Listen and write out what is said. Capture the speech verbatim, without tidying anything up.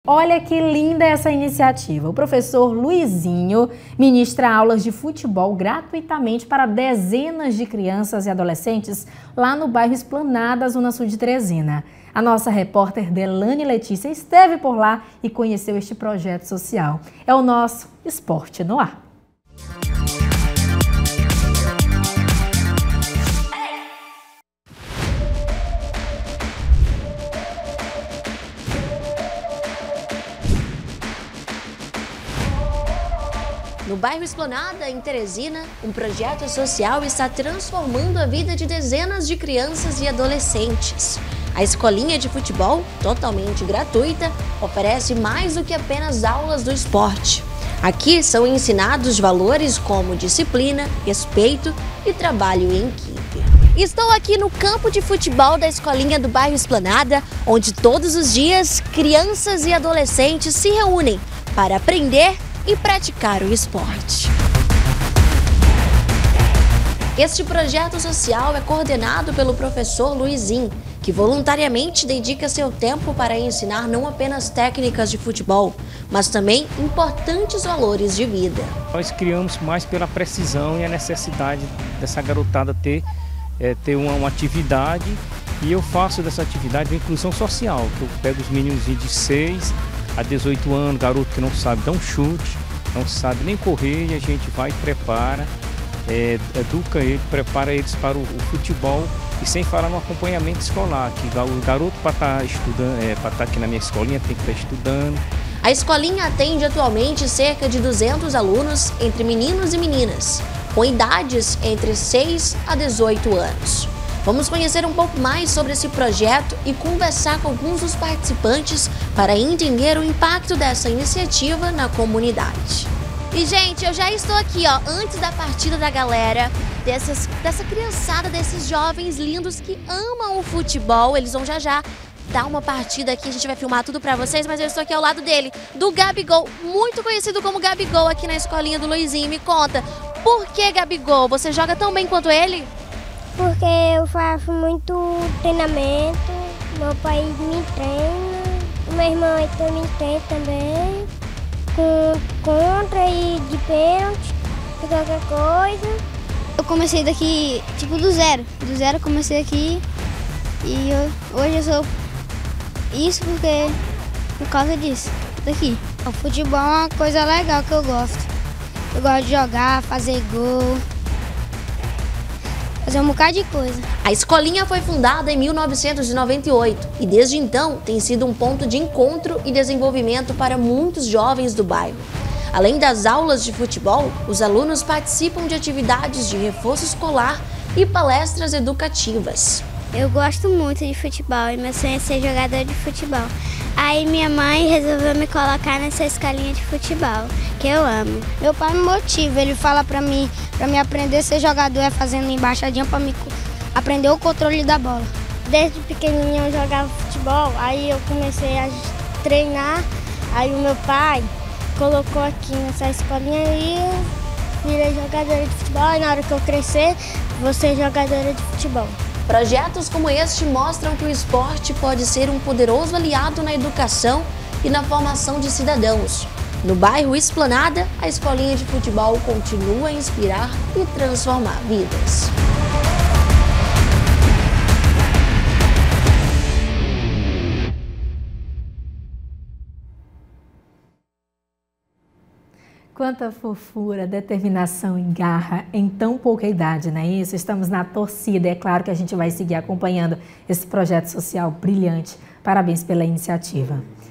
Olha que linda essa iniciativa. O professor Luizinho ministra aulas de futebol gratuitamente para dezenas de crianças e adolescentes lá no bairro Esplanada, zona sul de Teresina. A nossa repórter Delane Letícia esteve por lá e conheceu este projeto social. É o nosso Esporte no Ar. No bairro Esplanada, em Teresina, um projeto social está transformando a vida de dezenas de crianças e adolescentes. A escolinha de futebol, totalmente gratuita, oferece mais do que apenas aulas do esporte. Aqui são ensinados valores como disciplina, respeito e trabalho em equipe. Estou aqui no campo de futebol da escolinha do bairro Esplanada, onde todos os dias crianças e adolescentes se reúnem para aprender e praticar o esporte. Este projeto social é coordenado pelo professor Luizinho, que voluntariamente dedica seu tempo para ensinar não apenas técnicas de futebol, mas também importantes valores de vida. Nós criamos mais pela precisão e a necessidade dessa garotada ter, é, ter uma, uma atividade, e eu faço dessa atividade uma inclusão social, que eu pego os meninos de seis a dezoito anos, garoto que não sabe dar um chute, não sabe nem correr, e a gente vai e prepara, é, educa ele, prepara eles para o, o futebol, e sem falar no acompanhamento escolar, que o garoto para estar estudando, é, para estar aqui na minha escolinha tem que estar estudando. A escolinha atende atualmente cerca de duzentos alunos, entre meninos e meninas, com idades entre seis a dezoito anos. Vamos conhecer um pouco mais sobre esse projeto e conversar com alguns dos participantes para entender o impacto dessa iniciativa na comunidade. E, gente, eu já estou aqui, ó, antes da partida da galera, dessas, dessa criançada, desses jovens lindos que amam o futebol. Eles vão já já dar uma partida aqui, a gente vai filmar tudo pra vocês, mas eu estou aqui ao lado dele, do Gabigol, muito conhecido como Gabigol aqui na escolinha do Luizinho. Me conta, por que Gabigol? Você joga tão bem quanto ele? Porque eu faço muito treinamento, meu pai me treina, meu irmão também treina também, com contra e de pênalti, e qualquer coisa. Eu comecei daqui, tipo, do zero, do zero eu comecei aqui, e eu, hoje eu sou isso porque, por causa disso, daqui. O futebol é uma coisa legal que eu gosto, eu gosto de jogar, fazer gol, fazer um bocado de coisa. A escolinha foi fundada em mil novecentos e noventa e oito e desde então tem sido um ponto de encontro e desenvolvimento para muitos jovens do bairro. Além das aulas de futebol, os alunos participam de atividades de reforço escolar e palestras educativas. Eu gosto muito de futebol e meu sonho é ser jogador de futebol. Aí minha mãe resolveu me colocar nessa escolinha de futebol, que eu amo. Meu pai me motiva, ele fala pra mim, pra mim aprender a ser jogador é fazendo embaixadinha pra me aprender o controle da bola. Desde pequenininho eu jogava futebol, aí eu comecei a treinar, aí o meu pai colocou aqui nessa escolinha e eu virei jogadora de futebol, e na hora que eu crescer, vou ser jogadora de futebol. Projetos como este mostram que o esporte pode ser um poderoso aliado na educação e na formação de cidadãos. No bairro Esplanada, a escolinha de futebol continua a inspirar e transformar vidas. Quanta fofura, determinação e garra em tão pouca idade, não é isso? Estamos na torcida, é claro que a gente vai seguir acompanhando esse projeto social brilhante. Parabéns pela iniciativa.